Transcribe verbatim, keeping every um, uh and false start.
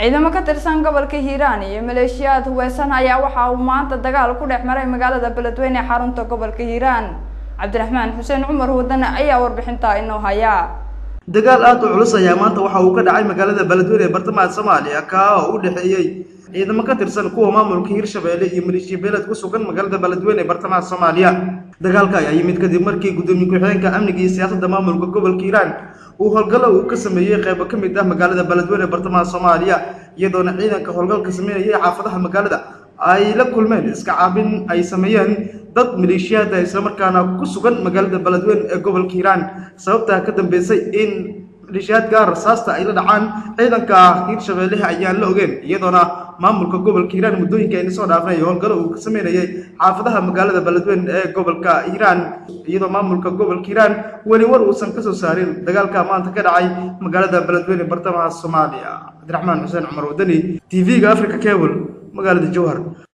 ciidamo ka tirsan gobolka Hiiraan iyo maleeshiyad hubaysan ayaa waxa uu maanta dagaal ku dhex maray magaalada Beledweyne ee xarunta gobolka Hiiraan. Cabdiraxmaan Xuseen Cumar Wadane ayaa warbixinta inoo haya. dagaal aad u culus ayaa maanta waxa uu ka dhacay magaalada Beledweyne ee bartamaha Soomaaliya ka oo u dhaxeeyay ciidamo ka tirsan kuwa maamulka Hiirshabeelle iyo maleeshiyad ku sugan magaalada Beledweyne ee bartamaha Soomaaliya. dagaalka ayaa yimid kadib markii gudoomiye ku-xigeenka amniga iyo siyaasadda maamulka gobolka Hiiraan uu howlgal uu ka sameeyay qayb ka mid ah magaalada Beledweyne ee bartamaha Soomaaliya iyadoona ciidanka howlgalka sameeyay xaafadaha magaalada ay la kulmeen iska caabin ay sameeyeen dad maleeshiyad ah isla markaana ku sugan magaalada Beledweyne ee gobolka Hiiraan sababta ka dambeysay in maleeshiyad gaar rasaasta ay la dhacaan ciidanka Hiirshabeelle ayaan la ogeyn iyadoona maamulka gobolka Hiiraan muddooyinka ay soo dhaafay howlgal uu ka sameeyay xaafadaha magaalada Beledweyne ee gobolka Hiiraan iyadoo maamulka gobolka Hiiraan wali war uusan ka soo saarin dagaalka maanta ka dhacay magaalada Beledweyne bartamaha Soomaaliya. Cabdiraxmaan Xuseen Cumar Wadane T V-ga Africa Cable magaalada Jowhar.